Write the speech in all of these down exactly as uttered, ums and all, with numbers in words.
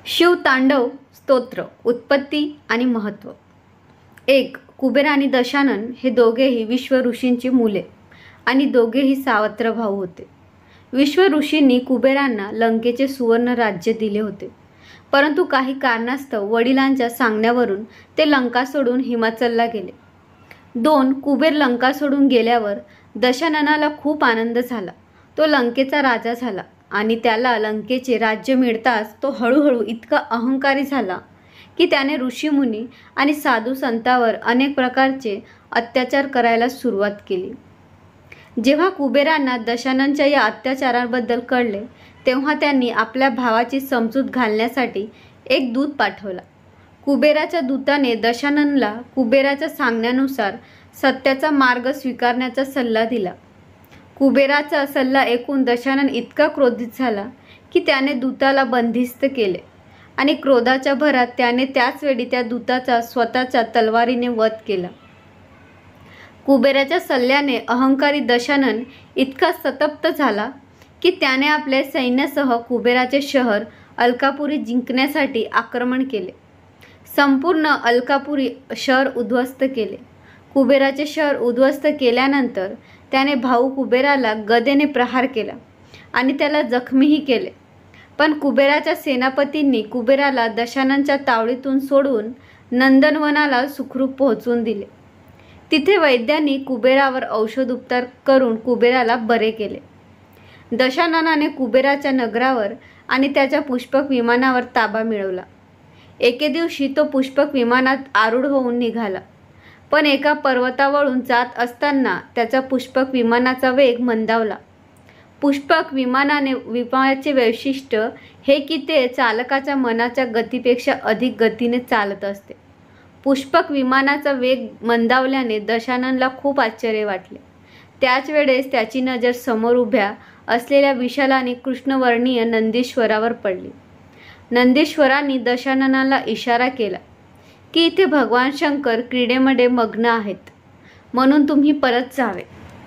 शिवतांडव स्तोत्र उत्पत्ती आणि महत्त्व. एक. कुबेर आणि दशानन हे दोघेही विश्व ऋषींची मुले आणि दोघेही सावत्र भाऊ होते. विश्व ऋषींनी कुबेरांना लंकेचे सुवर्ण राज्य दिले होते, परंतु काही कारणास्तव वडिलांच्या सांगण्यावरून ते लंका सोडून हिमाचलला गेले. दोन. कुबेर लंका सोडून गेल्यावर दशाननाला खूप आनंद झाला. तो लंकेचा राजा झाला आणि त्याला लंकेचे राज्य मिळताच तो हळूहळू इतका अहंकारी झाला की त्याने ऋषीमुनी आणि साधू संतांवर अनेक प्रकारचे अत्याचार करायला सुरुवात केली. जेव्हा कुबेरांना दशाननच्या या अत्याचारांबद्दल कळले तेव्हा त्यांनी आपल्या भावाची समजूत घालण्यासाठी एक दूत पाठवला. कुबेराच्या दूताने दशाननला कुबेराच्या सांगण्यानुसार सत्याचा मार्ग स्वीकारण्याचा सल्ला दिला. कुबेराचा सल्ला ऐकून दशानन इतका क्रोधित झाला की त्याने दूताला बंदिस्त केले आणि क्रोधाच्या भरात त्याने त्याच वेळी त्या दूताचा स्वतःच्या तलवारीने वध केला. कुबेराच्या सल्ल्याने अहंकारी दशानन इतका संतप्त झाला की त्याने आपल्या सैन्यासह कुबेराचे शहर अलकापुरी जिंकण्यासाठी आक्रमण केले. संपूर्ण अलकापुरी शहर उद्ध्वस्त केले. कुबेराचे शहर उद्ध्वस्त केल्यानंतर त्याने भाऊ कुबेराला गदेने प्रहार केला आणि त्याला जखमीही केले. पण कुबेराच्या सेनापतींनी कुबेराला दशाननच्या तावडीतून सोडून नंदनवनाला सुखरूप पोहोचवून दिले. तिथे वैद्यांनी कुबेरावर औषधोपचार करून कुबेराला बरे केले. दशाननाने कुबेराच्या नगरावर आणि त्याच्या पुष्पक विमानावर ताबा मिळवला. एके दिवशी तो पुष्पक विमानात आरूढ होऊन निघाला, पण एका पर्वतावरून जात असताना त्याचा पुष्पक विमानाचा वेग मंदावला. पुष्पक विमानाने विमानाचे वैशिष्ट्य हे की ते चालकाच्या मनाच्या गतीपेक्षा अधिक गतीने चालत असते. पुष्पक विमानाचा वेग मंदावल्याने दशाननला खूप आश्चर्य वाटले. त्याच वेळेस त्याची नजर समोर उभ्या असलेल्या विशाल आणि कृष्णवर्णीय नंदीश्वरावर पडली. नंदीश्वरांनी दशाननाला इशारा केला की इथे भगवान शंकर क्रीडेमध्ये मग्न आहेत, म्हणून तुम्ही परत जावे.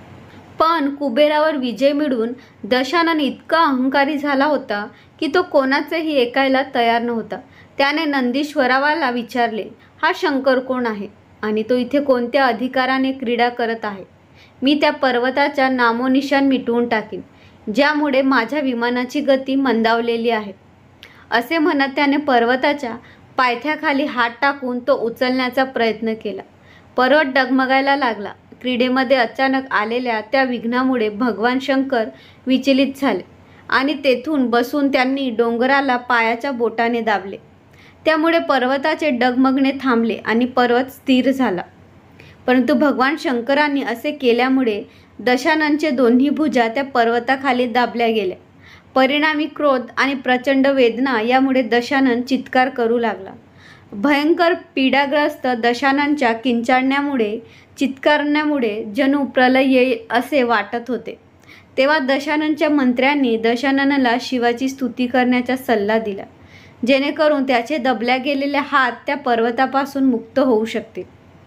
पण कुबेरावर विजय मिळवून दशानन इतका अहंकारी झाला होता की तो कोणाचेही ऐकायला तयार नव्हता. त्याने नंदीश्वराला विचारले, हा शंकर कोण आहे आणि तो इथे कोणत्या अधिकाराने क्रीडा करत आहे? मी त्या पर्वताच्या नामोनिशाण मिटवून टाकीन, ज्यामुळे माझ्या विमानाची गती मंदावलेली आहे. असे म्हणत त्याने पर्वताच्या पायथ्याखाली हात टाकून तो उचलण्याचा प्रयत्न केला. पर्वत डगमगायला लागला. क्रीडेमध्ये अचानक आलेल्या त्या विघ्नामुळे भगवान शंकर विचलित झाले आणि तेथून बसून त्यांनी डोंगराला पायाच्या बोटाने दाबले. त्यामुळे पर्वताचे डगमगणे थांबले आणि पर्वत स्थिर झाला. परंतु भगवान शंकरांनी असे केल्यामुळे दशाननचे दोन्ही भुजा त्या पर्वताखाली दाबल्या गेल्या. परिणामी क्रोध आणि प्रचंड वेदना यामुळे दशानन चित्कार करू लागला. भयंकर पीडाग्रस्त दशाननच्या किंचाळण्यामुळे चित्कारण्यामुळे जणू प्रलय येईल असे वाटत होते. तेव्हा दशाननच्या मंत्र्यांनी दशाननाला शिवाची स्तुती करण्याचा सल्ला दिला, जेणेकरून त्याचे दबल्या गेलेले हात त्या पर्वतापासून मुक्त होऊ शकतील.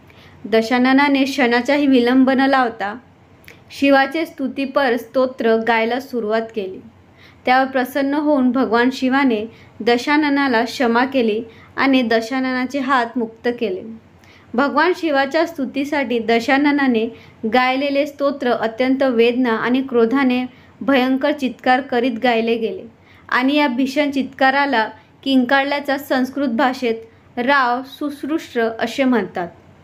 दशाननाने क्षणाचाही विलंब न लावता शिवाचे स्तुतीपर स्तोत्र गायला सुरुवात केली. त्यावर प्रसन्न होऊन भगवान शिवाने दशाननाला क्षमा केली आणि दशाननाचे हात मुक्त केले. भगवान शिवाच्या स्तुतीसाठी दशाननाने गायलेले स्तोत्र अत्यंत वेदना आणि क्रोधाने भयंकर चित्कार करीत गायले गेले आणि या भीषण चित्काराला किंकाळल्याचा संस्कृत भाषेत राव सुश्रुष्ट असे म्हणतात.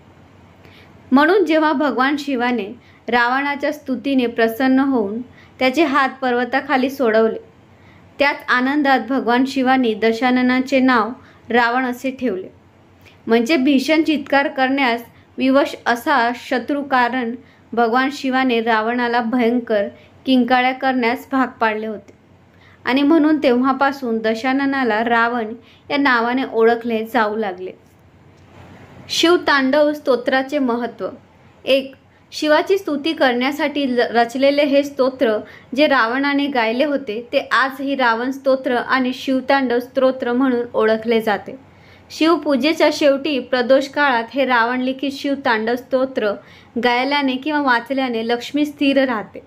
म्हणून जेव्हा भगवान शिवाने रावणाच्या स्तुतीने प्रसन्न होऊन त्याचे हात पर्वताखाली सोडवले, त्याच आनंदात भगवान शिवानी दशाननाचे नाव रावण असे ठेवले. म्हणजे भीषण चित्कार करण्यास विवश असा शत्रू कारण भगवान शिवाने रावणाला भयंकर किंकाळ्या करण्यास भाग पाडले होते आणि म्हणून तेव्हापासून दशाननाला रावण या नावाने ओळखले जाऊ लागले. शिवतांडव स्तोत्राचे महत्त्व. एक. शिवाची स्तुती करण्यासाठी रचलेले हे स्तोत्र जे रावणाने गायले होते ते आजही रावण स्तोत्र आणि शिवतांडव स्तोत्र म्हणून ओळखले जाते. शिवपूजेच्या शेवटी प्रदोष काळात हे रावण लिखित शिवतांडव स्तोत्र गायल्याने किंवा वाचल्याने लक्ष्मी स्थिर राहते.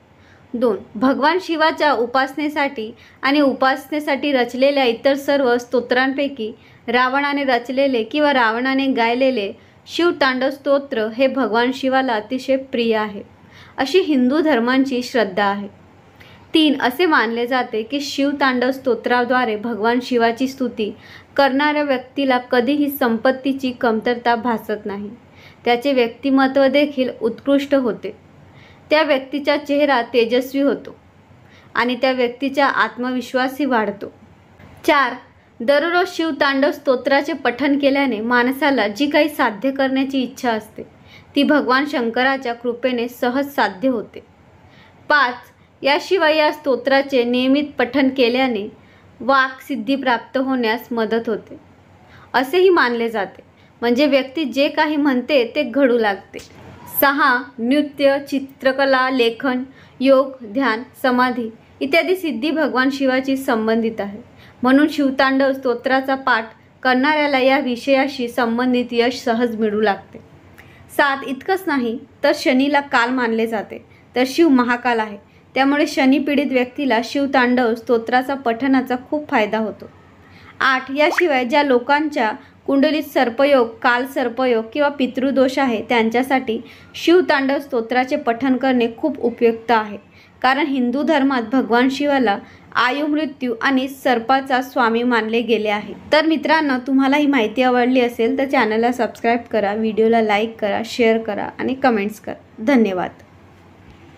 दोन. भगवान शिवाच्या उपासनेसाठी आणि उपासनेसाठी रचलेल्या इतर सर्व स्तोत्रांपैकी रावणाने रचलेले किंवा रावणाने गायलेले शिवतांडव स्तोत्र हे भगवान शिवाला अतिशय प्रिय आहे, अशी हिंदू धर्मांची श्रद्धा आहे. तीन. असे मानले जाते की शिवतांडव स्तोत्राद्वारे भगवान शिवाची स्तुती करणाऱ्या व्यक्तीला कधीही संपत्तीची कमतरता भासत नाही. त्याचे व्यक्तिमत्व देखील उत्कृष्ट होते. त्या व्यक्तीचा चेहरा तेजस्वी होतो आणि त्या व्यक्तीचा आत्मविश्वासही वाढतो. चार. दररोज शिवतांडव स्तोत्राचे पठण केल्याने माणसाला जी काही साध्य करण्याची इच्छा असते ती भगवान शंकराच्या कृपेने सहज साध्य होते. पाच. याशिवाय या स्तोत्राचे नियमित पठण केल्याने वाक् सिद्धी प्राप्त होण्यास मदत होते असेही मानले जाते. म्हणजे व्यक्ती जे काही म्हणते ते घडू लागते. सहा. नृत्य, चित्रकला, लेखन, योग, ध्यान, समाधी इत्यादी सिद्धी भगवान शिवाची संबंधित आहे. म्हणून शिवतांडव स्तोत्राचा पाठ करणाऱ्याला या विषयाशी संबंधित यश सहज मिळू लागते. सात. इतकंच नाही तर शनीला काल मानले जाते, तर शिव महाकाल आहे. त्यामुळे शनीपीडित व्यक्तीला शिवतांडव स्तोत्राचा पठणाचा खूप फायदा होतो. आठ. याशिवाय ज्या लोकांच्या कुंडलीत सर्पयोग, काल सर्पयोग किंवा पितृदोष आहे त्यांच्यासाठी शिवतांडव स्तोत्राचे पठण करणे खूप उपयुक्त आहे. कारण हिंदू धर्मात भगवान शिवाला आयु, मृत्यू आणि सर्पाचा स्वामी मानले गेले आहे. तर मित्रांनो, तुम्हाला ही माहिती आवडली असेल तर चॅनलला सबस्क्राईब करा, व्हिडिओला लाईक करा, शेअर करा आणि कमेंट्स करा. धन्यवाद.